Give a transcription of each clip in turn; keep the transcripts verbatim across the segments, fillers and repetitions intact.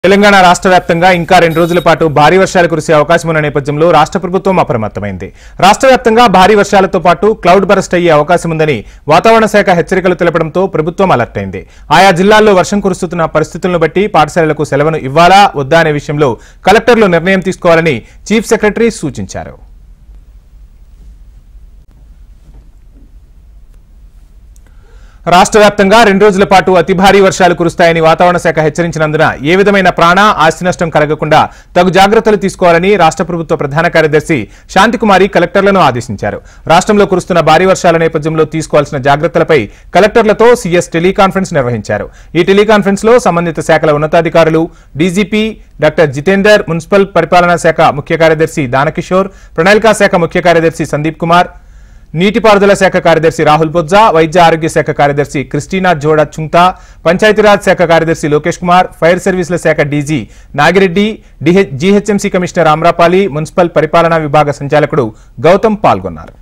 తెలంగాణ రాష్ట్ర వ్యాప్తంగా ఇంకా రెండు రోజుల పాటు భారీ వర్షాలు కురిసే అవకాశం ఉన్న నేపథ్యంలో రాష్ట్ర ప్రభుత్వం అప్రమత్తమైంది. రాష్ట్ర వ్యాప్తంగా భారీ వర్షాలతో పాటు క్లౌడ్ బరస్ట్ అయ్యే అవకాశం ఉందని వాతావరణ శాఖ హెచ్చరికలు తెలపడంతో ప్రభుత్వం అలర్ట్ అయింది. ఆయా జిల్లాల్లో వర్షం కురుస్తున్న పరిస్థితులను బట్టి పాఠశాలలకు సెలవును ఇవ్వాలా వద్దా అనే విషయంలో కలెక్టర్లు నిర్ణయం తీసుకోవాలని చీఫ్ సెక్రటరీ సూచించారు. రాష్ట్ర వ్యాప్తంగా రెండు రోజుల పాటు అతి భారీ వర్షాలు కురుస్తాయని వాతావరణ శాఖ హెచ్చరించినందున ఏ విధమైన ప్రాణ ఆస్తి నష్టం కలగకుండా తగు జాగ్రత్తలు తీసుకోవాలని రాష్ట్ర ప్రభుత్వ ప్రధాన కార్యదర్శి శాంతికుమారి కలెక్టర్లను ఆదేశించారు. రాష్ట్రంలో కురుస్తున్న భారీ వర్షాల నేపథ్యంలో తీసుకోవాల్సిన జాగ్రత్తలపై కలెక్టర్లతో సీఎస్ టెలికాన్ఫరెన్స్ నిర్వహించారు. ఈ టెలికాన్ఫరెన్స్ లో సంబంధిత శాఖల ఉన్నతాధికారులు, డీజీపీ డాక్టర్ జితేందర్, మున్సిపల్ పరిపాలనా శాఖ ముఖ్య కార్యదర్శి దానకిషోర్, ప్రణాళికా శాఖ ముఖ్య కార్యదర్శి సందీప్ కుమార్, నీటిపారుదల శాఖ కార్యదర్శి రాహుల్ బొజ్జా, వైద్య ఆరోగ్య శాఖ కార్యదర్శి క్రిస్టీనా జోడా చుంగ్తా, పంచాయతీరాజ్ శాఖ కార్యదర్శి లోకేష్ కుమార్, ఫైర్ సర్వీసుల శాఖ DG Nagireddy, GHMC commissioner Amrapali, municipal పరిపాలనా విభాగ సంచాలకుడు గౌతమ్ పాల్గొన్నారు.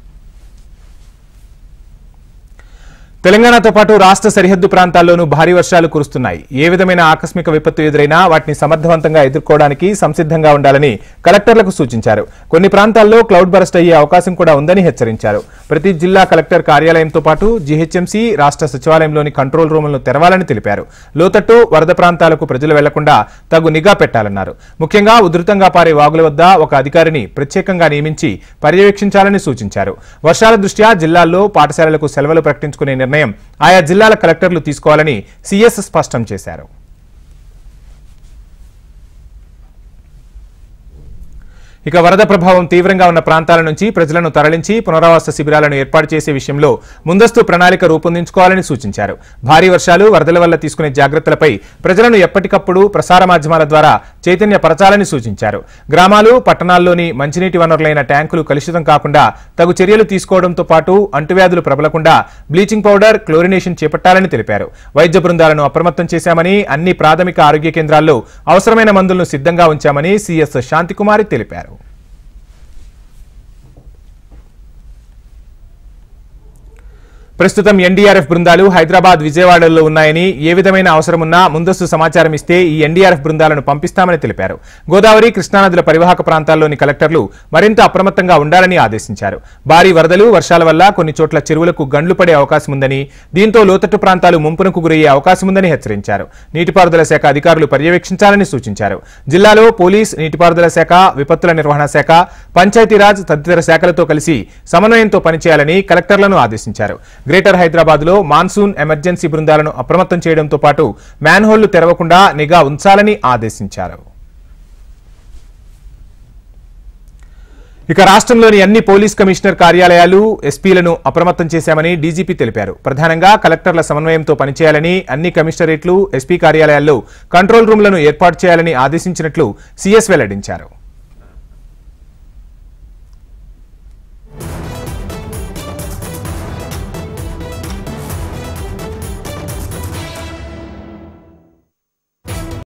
తెలంగాణతో పాటు రాష్ట్ర సరిహద్దు ప్రాంతాల్లోనూ భారీ వర్షాలు కురుస్తున్నాయి. ఏ విధమైన ఆకస్మిక విపత్తు ఎదురైనా వాటిని సమర్థవంతంగా ఎదుర్కోవడానికి సంసిద్ధంగా ఉండాలని కలెక్టర్లకు సూచించారు. కొన్ని ప్రాంతాల్లో క్లౌడ్ బరస్ట్ అయ్యే అవకాశం కూడా ఉందని హెచ్చరించారు. ప్రతి జిల్లా కలెక్టర్ కార్యాలయంతో పాటు జీహెచ్ఎంసీ, రాష్ట్ర సచివాలయంలోని కంట్రోల్ రూములను తెరవాలని తెలిపారు. లోతట్టు, వరద ప్రాంతాలకు ప్రజలు వెళ్లకుండా తగు నిఘా పెట్టాలన్నారు. ముఖ్యంగా ఉధృతంగా పారే వాగుల వద్ద ఒక అధికారిని ప్రత్యేకంగా నియమించి పర్యవేక్షించాలని సూచించారు. వర్షాల దృష్ట్యా జిల్లాల్లో పాఠశాలలకు సెలవులు ప్రకటించుకునే నిర్ణయం ఆయా జిల్లాల కలెక్టర్లు తీసుకోవాలని సీఎస్ స్పష్టం చేశారు. ఇక వరద ప్రభావం తీవ్రంగా ఉన్న ప్రాంతాల నుంచి ప్రజలను తరలించి పునరావాస శిబిరాలను ఏర్పాటు చేసే విషయంలో ముందస్తు ప్రణాళిక రూపొందించుకోవాలని సూచించారు. భారీ వర్షాలు, వరదల వల్ల తీసుకునే జాగ్రత్తలపై ప్రజలను ఎప్పటికప్పుడు ప్రసార మాధ్యమాల ద్వారా చైతన్యపరచాలని సూచించారు. గ్రామాలు, పట్టణాల్లోని మంచినీటి వనరులైన ట్యాంకులు కలుషితం కాకుండా తగు చర్యలు తీసుకోవడంతో పాటు అంటువ్యాధులు ప్రబలకుండా బ్లీచింగ్ పౌడర్, క్లోరినేషన్ చేపట్టాలని తెలిపారు. వైద్య బృందాలను అప్రమత్తం చేశామని, అన్ని ప్రాథమిక ఆరోగ్య కేంద్రాల్లో అవసరమైన మందులను సిద్ధంగా ఉంచామని సీఎస్ శాంతికుమారి తెలిపారు. ప్రస్తుతం ఎన్డీఆర్ఎఫ్ బృందాలు హైదరాబాద్, విజయవాడలో ఉన్నాయని, ఏ విధమైన అవసరమున్నా ముందస్తు సమాచారం ఇస్తే ఈ ఎన్డీఆర్ఎఫ్ బృందాలను పంపిస్తామని తెలిపారు. గోదావరి, కృష్ణానదుల పరివాహక ప్రాంతాల్లోని కలెక్టర్లు మరింత అప్రమత్తంగా ఉండాలని ఆదేశించారు. భారీ వరదలు, వర్షాల వల్ల కొన్ని చోట్ల చెరువులకు గండ్లు పడే అవకాశం ఉందని, దీంతో లోతట్టు ప్రాంతాలు ముంపునకు గురయ్యే అవకాశం ఉందని హెచ్చరించారు. నీటిపారుదల శాఖ అధికారులు పర్యవేక్షించాలని సూచించారు. జిల్లాలో పోలీస్, నీటిపారుదల శాఖ, విపత్తుల నిర్వహణ శాఖ, పంచాయతీరాజ్ తదితర శాఖలతో కలిసి సమన్వయంతో పనిచేయాలని కలెక్టర్లను ఆదేశించారు. గ్రేటర్ హైదరాబాద్ లో మాన్సూన్ ఎమర్జెన్సీ బృందాలను అప్రమత్తం చేయడంతో పాటు మ్యాన్హోళ్లు తెరవకుండా నిఘా ఉంచాలని ఆదేశించారు. ఇక రాష్ట్రంలోని అన్ని పోలీస్ కమిషనర్ కార్యాలయాలు, ఎస్పీలను అప్రమత్తం చేశామని డీజీపీ తెలిపారు. ప్రధానంగా కలెక్టర్ల సమన్వయంతో పనిచేయాలని, అన్ని కమిషనరేట్లు, ఎస్పీ కార్యాలయాల్లో కంట్రోల్ రూమ్లను ఏర్పాటు చేయాలని ఆదేశించినట్లు సీఎస్ వెల్లడించారు.